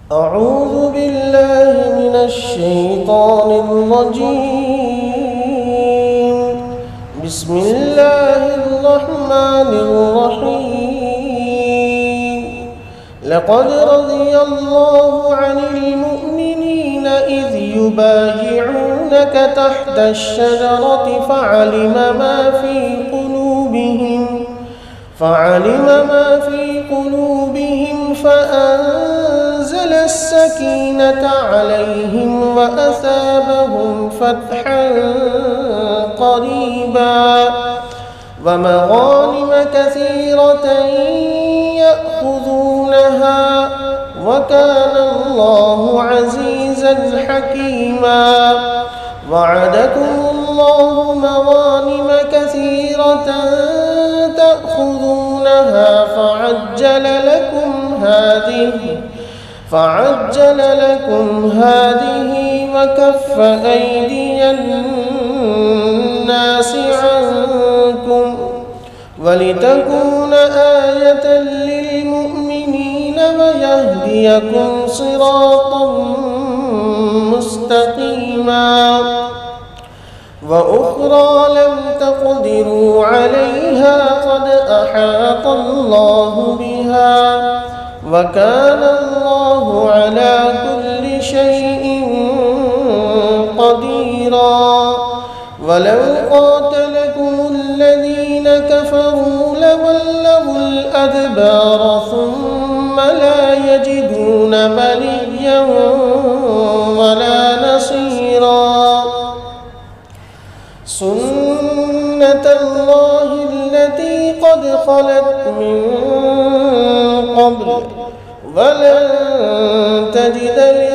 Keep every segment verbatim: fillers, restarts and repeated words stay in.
أعوذ بالله من الشيطان الرجيم. بسم الله الرحمن الرحيم. لقد رضي الله عن المؤمنين إذ يبايعونك تحت الشجرة فعلم ما في قلوبهم فعلم ما في قلوبهم فأنزل السكينة عليهم وأثابهم فتحا قريبا ومغانم كثيرة يأخذونها وكان الله عزيزا حكيما. وعدكم الله مغانم كثيرة تأخذونها فعجل لكم هذه فعجل لكم هذه وكف أيدي الناس عنكم ولتكون آية للمؤمنين ويهديكم صراطا مستقيما. وأخرى لم تقدروا عليها قد أحاط الله بها وكان الله على كل شيء قديرا. ولو قاتلكم الذين كفروا لولوا الأدبار ثم لا يجدون وليا ولا نصيرا. سنة الله التي قد خلت من قبل ولن تجد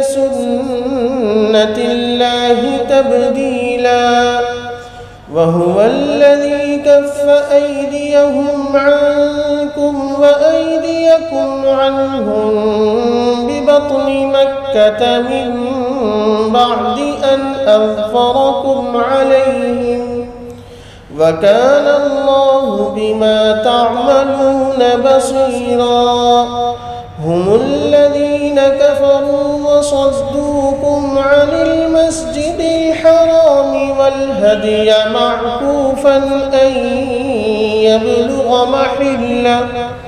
لسنة الله تبديلا. وهو الذي كف أيديهم عنكم وأيديكم عنهم ببطن مكة من بعد أن أظفركم عليهم وكان الله بما تعملون بصيرا. هم الذين كفروا وصدوكم عن المسجد الحرام والهدي معكوفا أن يبلغ محله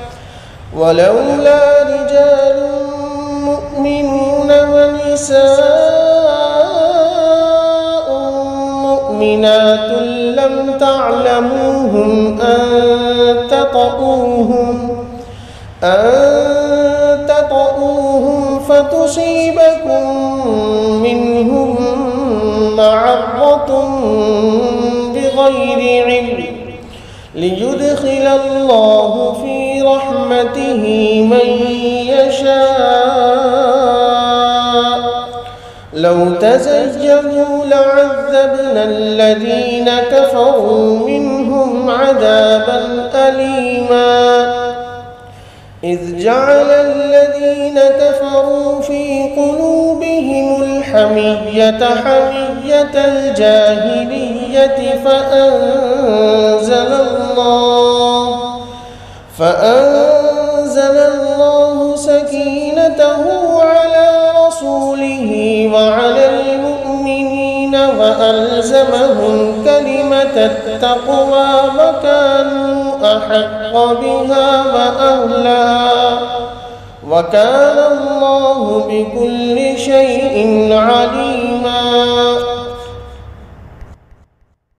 ولولا رجال مؤمنون ونساء مؤمنات لم تعلموهم أن تطؤوهم أن تطؤوهم فتصيبكم منهم معرة بغير علم ليدخل الله في رحمته من يشاء. لو تزينوا لعذبنا الذين كفروا منهم عذابا أليما. إذ جعل الذين كفروا في قلوبهم الحمية حمية الجاهلية فأنزل الله فأنزل الله سكينته على رسوله وعلى المؤمنين وألزمهم كلمة التقوى وكانوا أحق بها وأهلها وكان الله بكل شيء عليما.